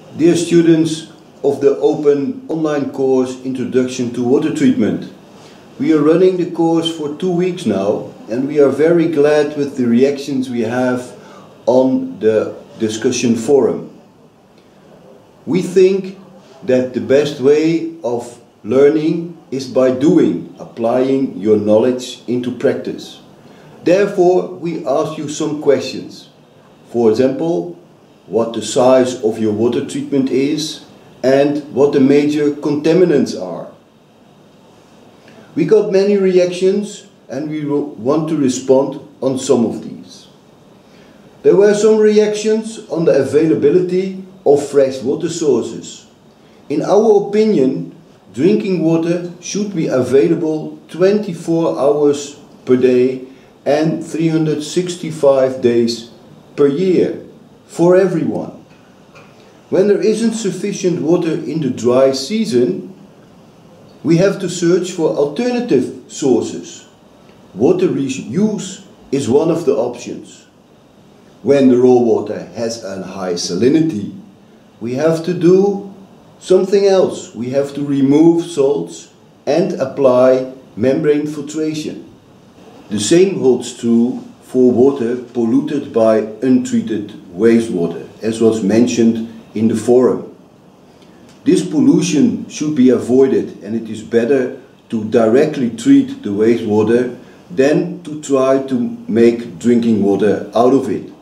Dear students of the open online course Introduction to Water Treatment, we are running the course for 2 weeks now, and we are very glad with the reactions we have on the discussion forum. We think that the best way of learning is by doing, applying your knowledge into practice. Therefore, we ask you some questions. For example, what the size of your water treatment is and what the major contaminants are. We got many reactions and we want to respond on some of these. There were some reactions on the availability of fresh water sources. In our opinion, drinking water should be available 24 hours per day and 365 days per year for everyone. When there isn't sufficient water in the dry season, we have to search for alternative sources. Water reuse is one of the options. When the raw water has a high salinity, we have to do something else. We have to remove salts and apply membrane filtration. The same holds true for water polluted by untreated wastewater, as was mentioned in the forum. This pollution should be avoided, and it is better to directly treat the wastewater than to try to make drinking water out of it.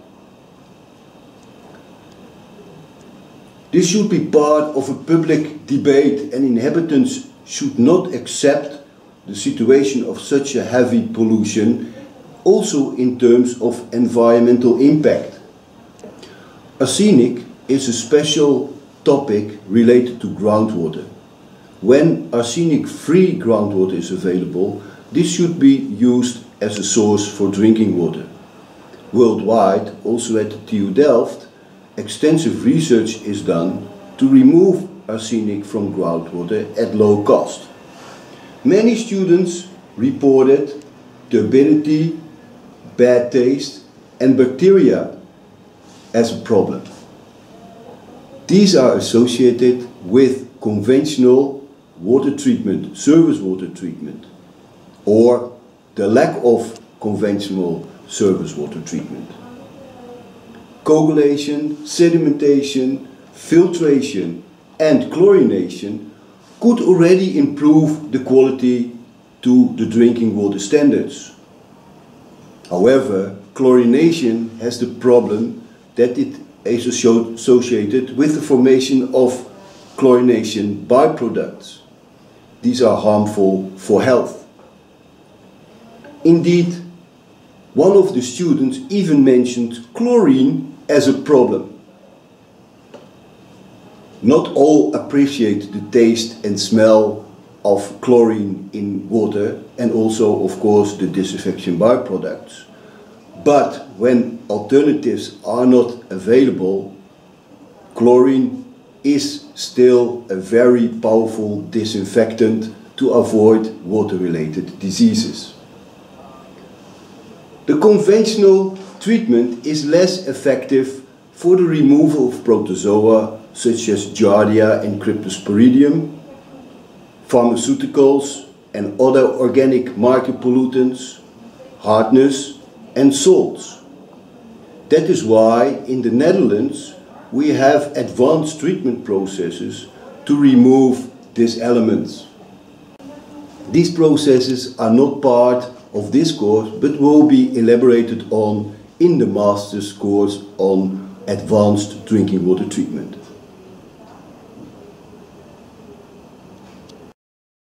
This should be part of a public debate, and inhabitants should not accept the situation of such a heavy pollution, also in terms of environmental impact. Arsenic is a special topic related to groundwater. When arsenic-free groundwater is available, this should be used as a source for drinking water. Worldwide, also at TU Delft, extensive research is done to remove arsenic from groundwater at low cost. Many students reported turbidity, bad taste and bacteria as a problem. These are associated with conventional water treatment, surface water treatment, or the lack of conventional surface water treatment. Coagulation, sedimentation, filtration and chlorination could already improve the quality to the drinking water standards. However, chlorination has the problem that it is associated with the formation of chlorination byproducts. These are harmful for health. Indeed, one of the students even mentioned chlorine as a problem. Not all appreciate the taste and smell of chlorine in water, and also, of course, the disinfection byproducts. But when alternatives are not available, chlorine is still a very powerful disinfectant to avoid water-related diseases. The conventional treatment is less effective for the removal of protozoa such as Giardia and Cryptosporidium, pharmaceuticals and other organic micropollutants, hardness and salts. That is why in the Netherlands we have advanced treatment processes to remove these elements. These processes are not part of this course, but will be elaborated on in the master's course on advanced drinking water treatment.